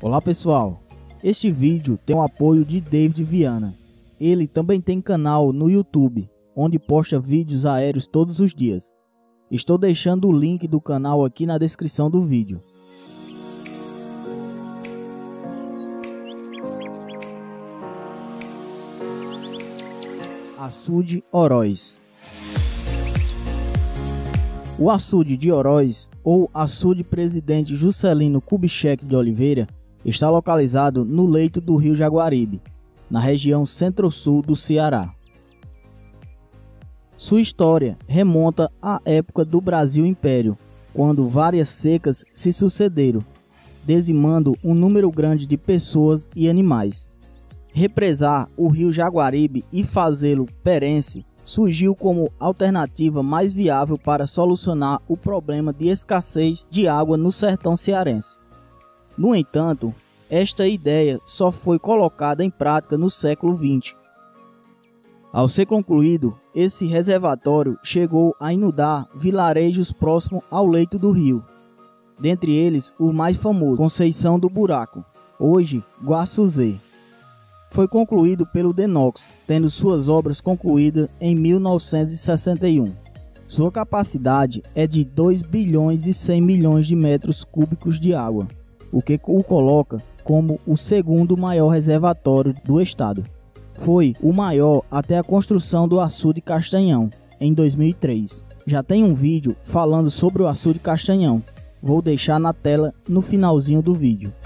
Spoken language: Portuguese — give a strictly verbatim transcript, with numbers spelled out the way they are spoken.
Olá pessoal, este vídeo tem o apoio de David Viana. Ele também tem canal no YouTube, onde posta vídeos aéreos todos os dias. Estou deixando o link do canal aqui na descrição do vídeo. Açude Oroz. O açude de Oroz, ou açude Presidente Juscelino Kubitschek de Oliveira, está localizado no leito do rio Jaguaribe, na região centro-sul do Ceará. Sua história remonta à época do Brasil Império, quando várias secas se sucederam, dizimando um número grande de pessoas e animais. Represar o rio Jaguaribe e fazê-lo perene surgiu como alternativa mais viável para solucionar o problema de escassez de água no sertão cearense. No entanto, esta ideia só foi colocada em prática no século vinte. Ao ser concluído, esse reservatório chegou a inundar vilarejos próximos ao leito do rio. Dentre eles, o mais famoso, Conceição do Buraco, hoje Guaçuzê. Foi concluído pelo Denox, tendo suas obras concluídas em mil novecentos e sessenta e um. Sua capacidade é de dois bilhões e cem milhões de metros cúbicos de água, o que o coloca como o segundo maior reservatório do estado. Foi o maior até a construção do açude Castanhão, em dois mil e três. Já tem um vídeo falando sobre o açude Castanhão, vou deixar na tela no finalzinho do vídeo.